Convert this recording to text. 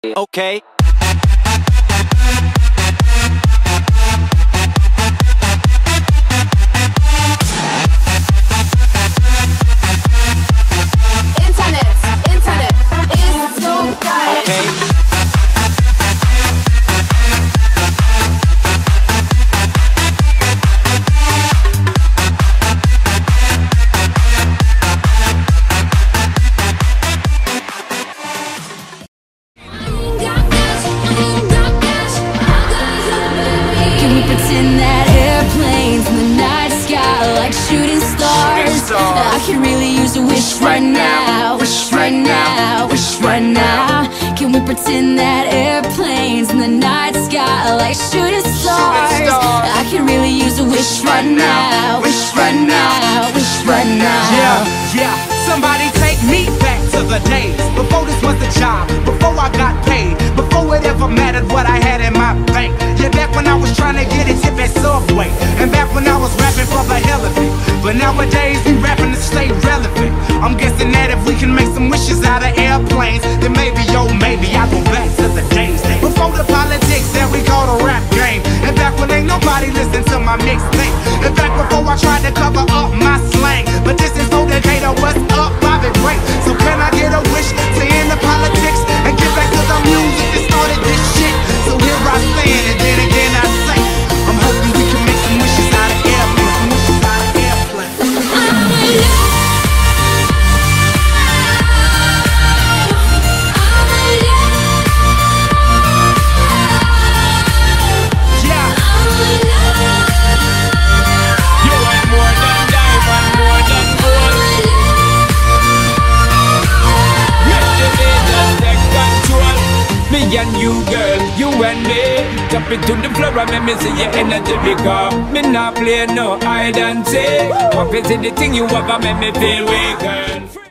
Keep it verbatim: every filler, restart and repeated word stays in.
Okay. Internet, internet is so geil. Okay. Pretend that airplanes in the night sky like shooting stars. I can really use a wish right now, wish right now, wish right now. Can we pretend that airplanes in the night sky like shooting stars? I can really use a wish right now, wish right now, wish right now. Yeah, yeah. Somebody take me back to the days before this was a job, before I got paid, before it ever mattered what I had in my bank. Yeah, back when I was trying to get a tip at Subway, and back when I was rapping for the hell of it. But nowadays we rapping to stay relevant. I'm guessing that if we can make some wishes out of airplanes, then maybe, yo, maybe I'll go back to the days before the politics that we call the rap game, and back when ain't nobody listened to my mixtape, and back before I tried to cover up my slang. But this is motivator, what's up, Bobby Ray? So can I get a wish to end the politics and get back to the music that started this shit? So here I stand, and then again I say, I'm hoping we can make some wishes out of airplanes, some wishes out of airplanes. Me and you, girl, you and me, jump into the floor and make me see your energy because me not play no hide and seek. What is the thing you ever make me feel weak, girl?